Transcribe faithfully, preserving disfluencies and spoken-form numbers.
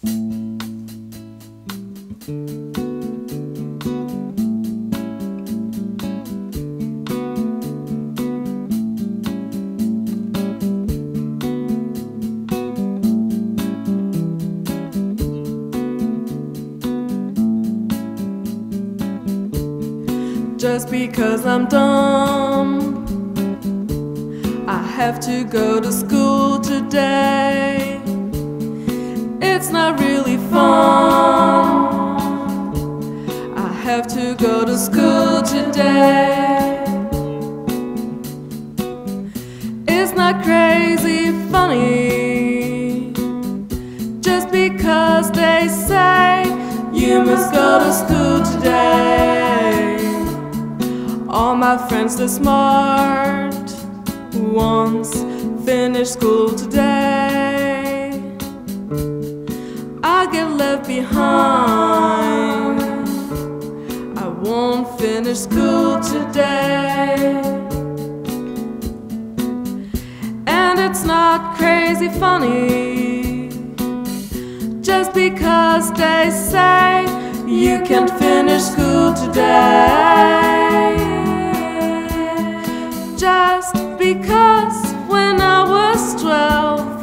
Just because I'm dumb, I have to go to school today. It's not really fun. I have to go to school today. It's not crazy funny. Just because they say you must go to school today. All my friends, they're smart ones, finish school today. I get left behind. I won't finish school today. And it's not crazy funny. Just because they say you can't finish school today. Just because when I was twelve